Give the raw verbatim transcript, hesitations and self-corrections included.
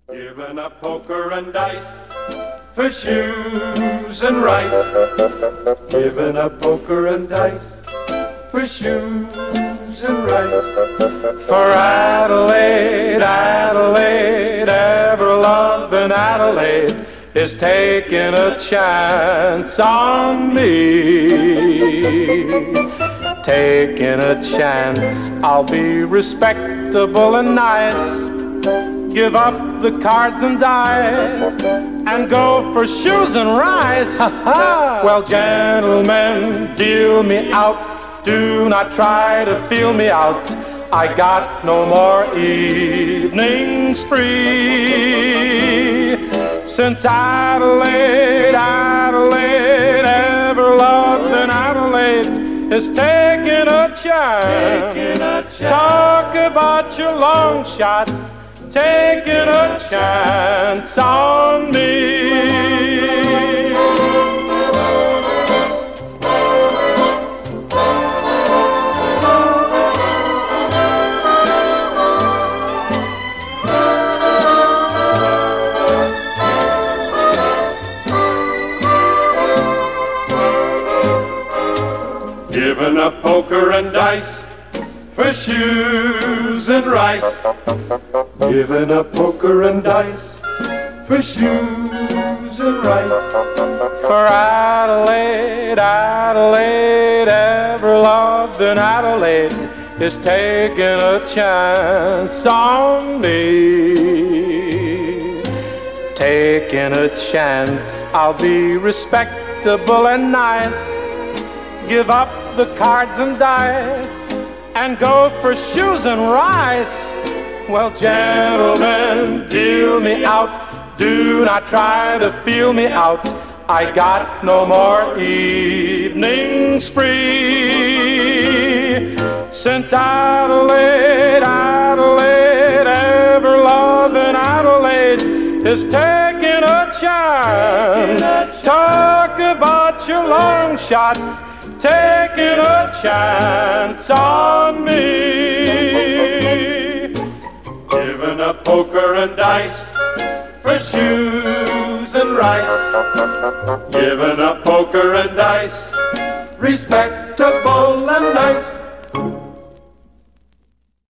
Giving up poker and dice for shoes and rice. Giving up poker and dice for shoes and rice. For Adelaide, Adelaide, ever loving Adelaide is taking a chance on me. Taking a chance, I'll be respectable and nice. Give up the cards and dice and go for shoes and rice. Well, gentlemen, deal me out. Do not try to feel me out. I got no more evening spree. Since Adelaide, Adelaide, ever loving Adelaide is taking a chance. Taking a chance. Talk about your long shots. Taking a chance on me. Giving up poker and dice for shoes and rice. Giving up poker and dice for shoes and rice. For Adelaide, Adelaide, ever loving Adelaide is taking a chance on me. Taking a chance, I'll be respectable and nice. Give up the cards and dice and go for shoes and rice. Well, gentlemen, deal me out. Do not try to feel me out. I got no more evening spree. Since Adelaide, Adelaide, ever loving Adelaide is taking a chance. Talk about your long shots. Taking a chance on me. Giving up poker and dice for shoes and rice. Giving up poker and dice, respectable and nice.